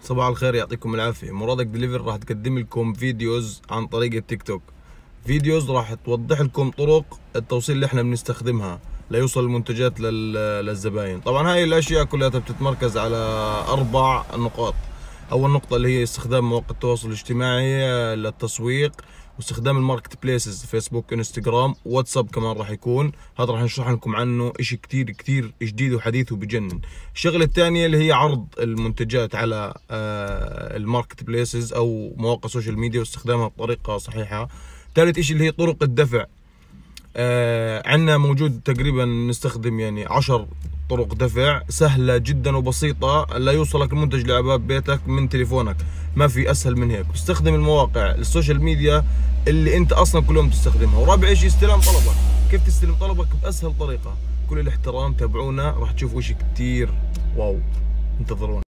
صباح الخير، يعطيكم العافية. مرادك دليفري راح تقدم لكم فيديوز عن طريق التيك توك. فيديوز راح توضح لكم طرق التوصيل اللي احنا بنستخدمها ليوصل المنتجات للزباين. طبعا هاي الاشياء كلها بتتمركز على 4 نقاط. اول نقطة اللي هي استخدام مواقع التواصل الاجتماعي للتسويق، واستخدام الماركت بليسز، فيسبوك، انستغرام، واتساب كمان راح يكون. هذا راح نشرح لكم عنه اشي كتير جديد وحديث وبجنن. الشغلة الثانية اللي هي عرض المنتجات على الماركت بليسز او مواقع السوشيال ميديا واستخدامها بطريقة صحيحة. ثالث اشي اللي هي طرق الدفع. عندنا موجود تقريبا نستخدم يعني 10 طرق دفع سهلة جدا وبسيطة لا يوصلك المنتج لأبواب بيتك من تليفونك. ما في أسهل من هيك. استخدم المواقع السوشيال ميديا اللي أنت أصلا كل يوم تستخدمها. ورابع شيء استلام طلبك. كيف تستلم طلبك بأسهل طريقة. كل الاحترام، تابعونا راح تشوفوا شيء كتير واو. انتظرونا.